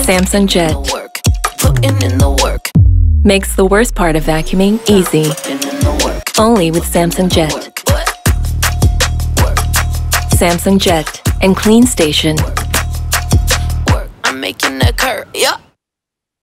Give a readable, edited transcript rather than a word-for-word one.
Samsung Jet makes the worst part of vacuuming easy. Only with Samsung Jet. Samsung Jet and Clean Station. I'm making that curve, yeah.